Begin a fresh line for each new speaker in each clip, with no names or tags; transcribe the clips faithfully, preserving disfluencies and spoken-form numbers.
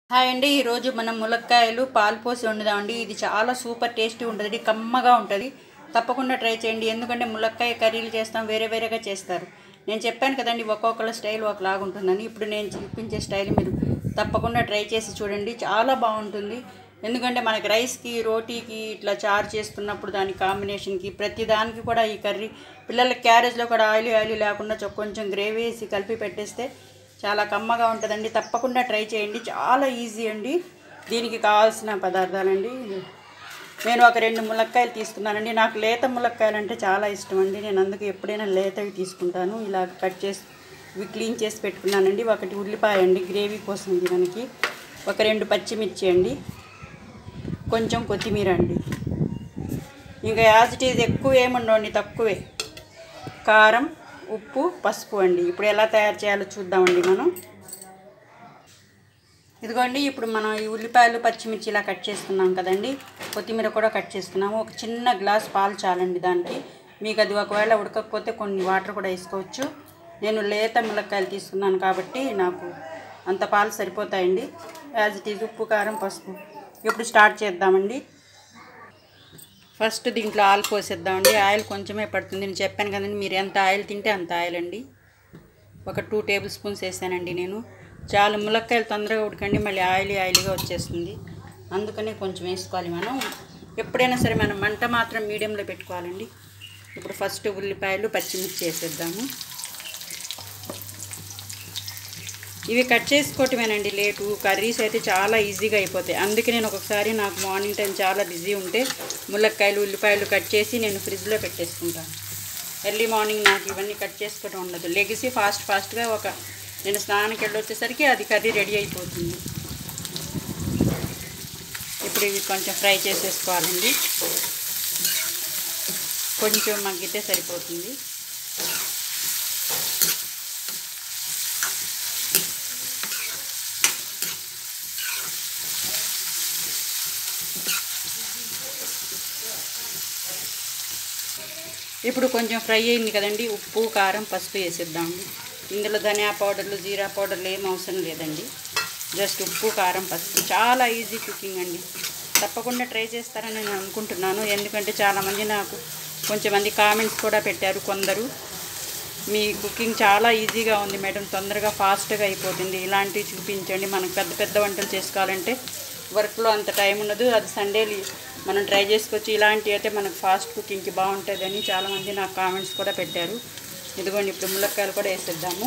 Hi అండి, ఈరోజు మనం ములక్కాయలు పాలు పోసి వండుదామండి. ఇది చాలా సూపర్ టేస్టీ ఉంటుంది, కమ్మగా ఉంటుంది. తప్పకుండా ట్రై చేయండి. ఎందుకంటే ములక్కాయ కర్రీలు చేస్తాం, వేరే వేరేగా చేస్తారు. నేను చెప్పాను కదండి, ఒక్కొక్కళ్ళ స్టైల్ ఒకలాగా ఉంటుందని. ఇప్పుడు నేను చూపించే స్టైల్ మీరు తప్పకుండా ట్రై చేసి చూడండి, చాలా బాగుంటుంది. ఎందుకంటే మనకి రైస్కి, రోటీకి ఇట్లా చారు చేస్తున్నప్పుడు దాని కాంబినేషన్కి ప్రతి దానికి కూడా ఈ కర్రీ, పిల్లలకి క్యారేజ్లో కూడా ఆయిల్ ఆయిల్ లేకుండా కొంచెం గ్రేవీ వేసి కలిపి పెట్టేస్తే చాలా కమ్మగా ఉంటుందండి. తప్పకుండా ట్రై చేయండి, చాలా ఈజీ అండి. దీనికి కావాల్సిన పదార్థాలండి, నేను ఒక రెండు ములక్కాయలు తీసుకున్నానండి. నాకు లేత ములక్కాయలు అంటే చాలా ఇష్టం అండి. నేను అందుకు ఎప్పుడైనా లేతవి తీసుకుంటాను. ఇలా కట్ చేసి ఇవి క్లీన్ చేసి పెట్టుకున్నానండి. ఒకటి ఉల్లిపాయ అండి, గ్రేవీ కోసం ఇది మనకి. ఒక రెండు పచ్చిమిర్చి అండి, కొంచెం కొత్తిమీర అండి. ఇంకా యాజ్ ఇట్ ఈజ్ ఎక్కువ ఏముండవండి, తక్కువే. కారం, ఉప్పు, పసుపు అండి. ఇప్పుడు ఎలా తయారు చేయాలో చూద్దామండి మనం. ఇదిగోండి, ఇప్పుడు మనం ఈ ఉల్లిపాయలు, పచ్చిమిర్చి ఇలా కట్ చేసుకున్నాం కదండి. కొత్తిమీర కూడా కట్ చేసుకున్నాము. ఒక చిన్న గ్లాస్ పాలు చాలండి దానికి. మీకు అది ఒకవేళ ఉడకకపోతే కొన్ని వాటర్ కూడా వేసుకోవచ్చు. నేను లేత ములక్కాయలు తీసుకున్నాను కాబట్టి నాకు అంత పాలు సరిపోతాయండి. యాజ్ ఇట్ ఈజ్ ఉప్పు, కారం, పసుపు. ఇప్పుడు స్టార్ట్ చేద్దామండి. ఫస్ట్ దీంట్లో ఆయిల్ పోసేద్దామండి. ఆయిల్ కొంచెమే పడుతుంది, నేను చెప్పాను కదండి. మీరు ఎంత ఆయిల్ తింటే అంత ఆయిల్ అండి. ఒక టూ టేబుల్ స్పూన్స్ వేసానండి నేను. చాలా ములక్కాయలు తొందరగా ఉడకండి, మళ్ళీ ఆయిలీ ఆయిలీగా వచ్చేస్తుంది. అందుకని కొంచెం వేసుకోవాలి మనం. ఎప్పుడైనా సరే మనం మంట మాత్రం మీడియంలో పెట్టుకోవాలండి. ఇప్పుడు ఫస్ట్ ఉల్లిపాయలు, పచ్చిమిర్చి వేసేద్దాము. ఇవి కట్ చేసుకోవటమేనండి లేటు. కర్రీస్ అయితే చాలా ఈజీగా అయిపోతాయి. అందుకే నేను ఒకసారి నాకు మార్నింగ్ టైం చాలా బిజీ ఉంటే ములక్కాయలు, ఉల్లిపాయలు కట్ చేసి నేను ఫ్రిడ్జ్లో పెట్టేసుకుంటాను. ఎర్లీ మార్నింగ్ నాకు ఇవన్నీ కట్ చేసుకోవడం ఉండదు. లెగిసి ఫాస్ట్ ఫాస్ట్గా ఒక నేను స్నానానికి వెళ్ళి వచ్చేసరికి అది కర్రీ రెడీ అయిపోతుంది. ఇప్పుడు ఇవి కొంచెం ఫ్రై చేసేసుకోవాలండి. కొంచెం మగ్గితే సరిపోతుంది. ఇప్పుడు కొంచెం ఫ్రై అయింది కదండి, ఉప్పు, కారం, పసుపు వేసేద్దామండి. ఇందులో ధనియా పౌడర్లు, జీరా పౌడర్లు ఏం అవసరం లేదండి. జస్ట్ ఉప్పు, కారం, పసుపు. చాలా ఈజీ కుకింగ్ అండి. తప్పకుండా ట్రై చేస్తారని నేను అనుకుంటున్నాను. ఎందుకంటే చాలామంది నాకు కొంచెం మంది కామెంట్స్ కూడా పెట్టారు కొందరు. మీ కుకింగ్ చాలా ఈజీగా ఉంది మేడం, తొందరగా ఫాస్ట్గా అయిపోతుంది, ఇలాంటివి చూపించండి. మనకు పెద్ద పెద్ద వంటలు చేసుకోవాలంటే వర్క్లో అంత టైం ఉండదు. అది సండే మనం ట్రై చేసుకోవచ్చు. ఇలాంటివి అయితే మనకు ఫాస్ట్ కుకింగ్కి బాగుంటుందని చాలామంది నాకు కామెంట్స్ కూడా పెట్టారు. ఇదిగోండి, ఇప్పుడు ములక్కాయలు కూడా వేసేద్దాము.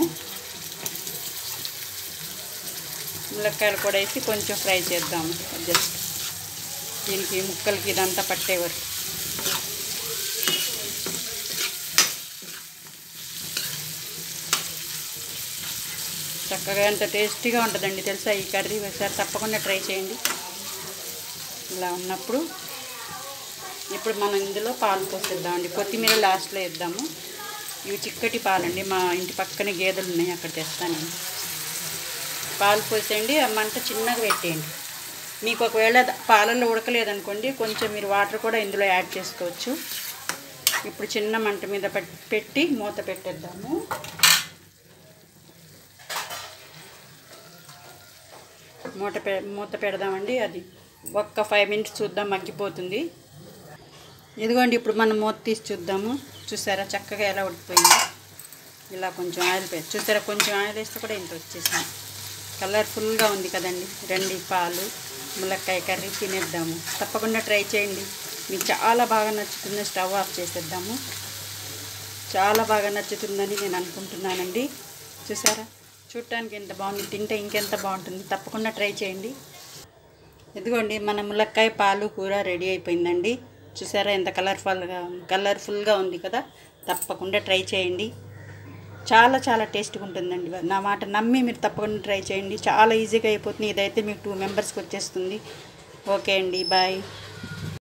ములక్కాయలు కూడా వేసి కొంచెం ఫ్రై చేద్దాము. జస్ట్ దీనికి ముక్కలకి ఇదంతా పట్టే వరకు. చక్కగా ఎంత టేస్టీగా ఉంటుందండి తెలుసా ఈ కర్రీ. ఒకసారి తప్పకుండా ట్రై చేయండి. ఇలా ఉన్నప్పుడు ఇప్పుడు మనం ఇందులో పాలు పోసేద్దామండి. కొత్తిమీర లాస్ట్లో వేద్దాము. ఇవి చిక్కటి పాలండి, మా ఇంటి పక్కనే గేదెలు ఉన్నాయి, అక్కడ తెస్తాను. పాలు పోసేయండి, ఆ మంట చిన్నగా పెట్టేయండి. మీకు ఒకవేళ పాలల్లో ఉడకలేదనుకోండి, కొంచెం మీరు వాటర్ కూడా ఇందులో యాడ్ చేసుకోవచ్చు. ఇప్పుడు చిన్న మంట మీద పెట్టి మూత పెట్టేద్దాము. మూత పె మూత పెడదామండి. అది ఒక్క ఫైవ్ మినిట్స్ చూద్దాం, మగ్గిపోతుంది. ఇదిగోండి, ఇప్పుడు మనం మూత తీసి చూద్దాము. చూసారా చక్కగా ఎలా ఉడికిపోయింది. ఇలా కొంచెం ఆయిల్ వేసి చూసారా, కొంచెం ఆయిల్ వేస్తే కూడా ఇంత వచ్చేసింది. కలర్ఫుల్గా ఉంది కదండి. రండి, పాలు ములక్కాయ కర్రీ తినేద్దాము. తప్పకుండా ట్రై చేయండి, మీకు చాలా బాగా నచ్చుతుంది. స్టవ్ ఆఫ్ చేసేద్దాము. చాలా బాగా నచ్చుతుందని నేను అనుకుంటున్నానండి. చూసారా, చూడటానికి ఎంత బాగుంది, తింటే ఇంకెంత బాగుంటుంది. తప్పకుండా ట్రై చేయండి. ఇదిగోండి, మన ములక్కాయ పాలు కూర రెడీ అయిపోయిందండి. చూసారా ఎంత కలర్ఫుల్గా కలర్ఫుల్గా ఉంది కదా. తప్పకుండా ట్రై చేయండి, చాలా చాలా టేస్ట్గా ఉంటుందండి. నా మాట నమ్మి మీరు తప్పకుండా ట్రై చేయండి. చాలా ఈజీగా అయిపోతుంది. ఇదైతే మీకు టూ మెంబర్స్కి వచ్చేస్తుంది. ఓకే అండి, బాయ్.